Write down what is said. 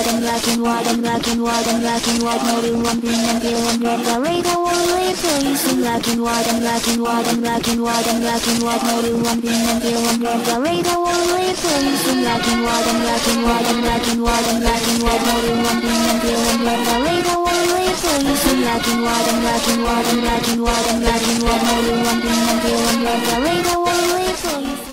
and black and white and black and white and black and white. No real one being and pure and red. The radar only plays in black and white and black and white and black and white and black and white. No real one being and pure and red. The radar only plays in black and white and black and white and black and white and black and white. No real one being and pure and red. The radar only plays in black and white and black and white and black and white and black and white. No real one being and pure and red. The radar only plays.